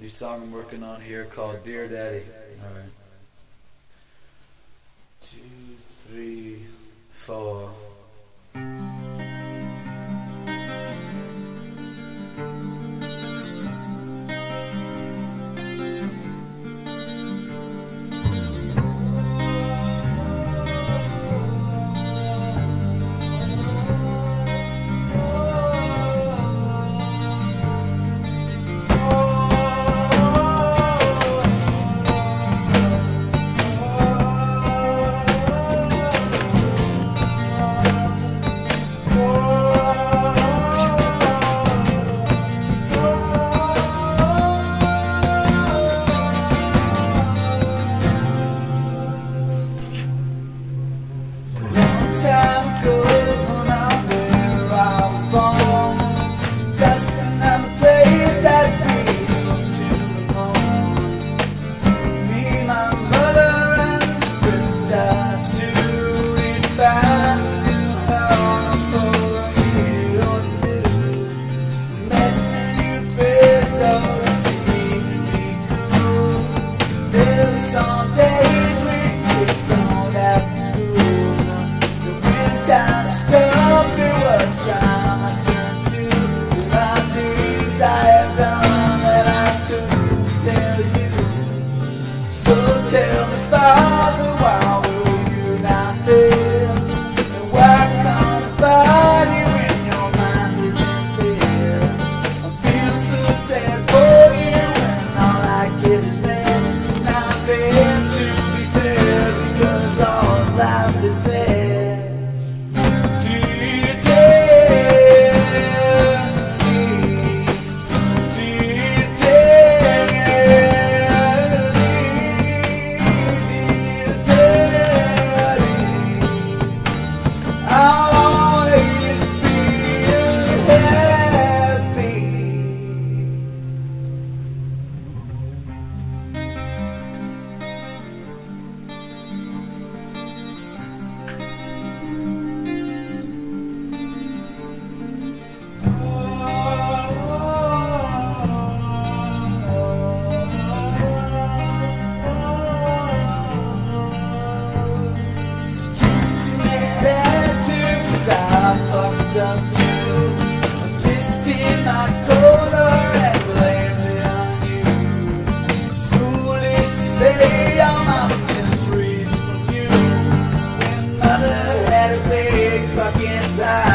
New song I'm working on here called Dear Daddy. Alright. 2, 3, 4. Time ago, when I was born, just another place that we moved to home. Me, my mother, and sister, to we found a new home for a year or two. Met some new friends, oh, see, cool. There were some days when kids don't have to school. Times tough, it was crime I turned to. There are things I have done that I couldn't tell you. So tell me, Father, why were you not there? And why can't I body when your mind isn't there? I feel so sad for you when all I get is bad. It's not fair to be fair because all life is sad. Up to a pissed in my corner and blamed it on you. It's foolish to say all my miseries from you when mother had a big fucking pie.